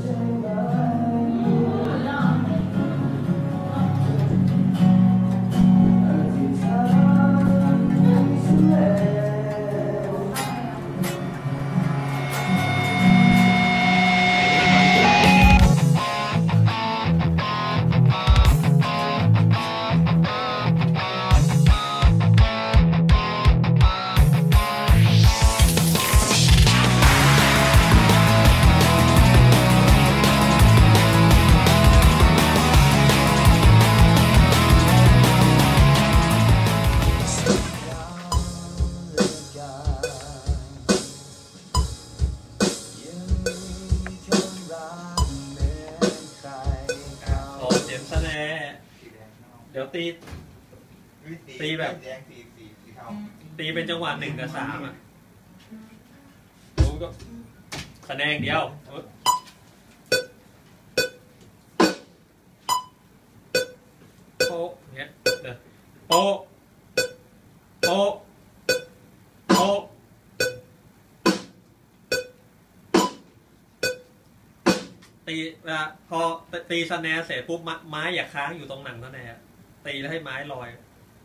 เดี๋ยวตีแบบตีเป็นจังหวะ1 กับ 3อ่ะรู้ก็แสดงเดียวโป๊ะเนี้ยเดี๋ยวโป๊ะโป๊ะโป๊ะตีพอตีสแนร์เสร็จปุ๊บไม้อย่าค้างอยู่ตรงหนังสแนร์ตีแล้วให้ไม้ลอย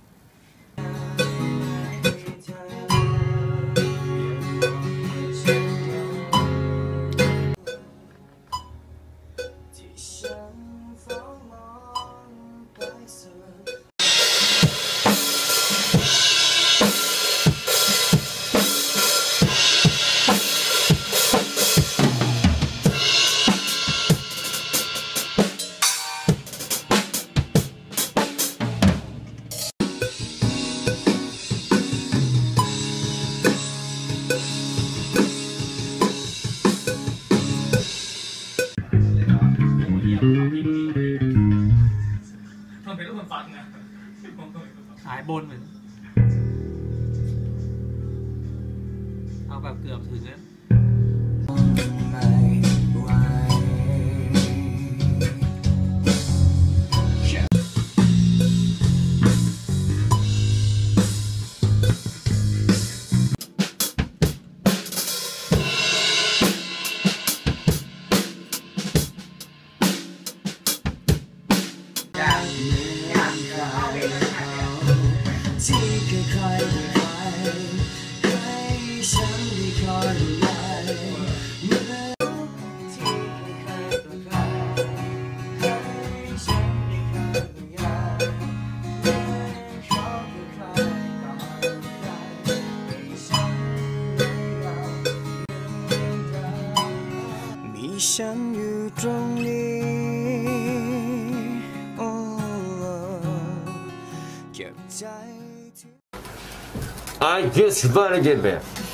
มันเป็นรูปมันฟังนะสายบนเหมือนเอาแบบเกือบถึงนะที่เคยให้ฉันได้คอยดูแลเมื่อที่เคยให้ฉันได้คอยดูแลเมื่อเขาเคยต่อให้ฉันได้มีฉันอยู่ตรงนี้เก็บใจI just wanna get back.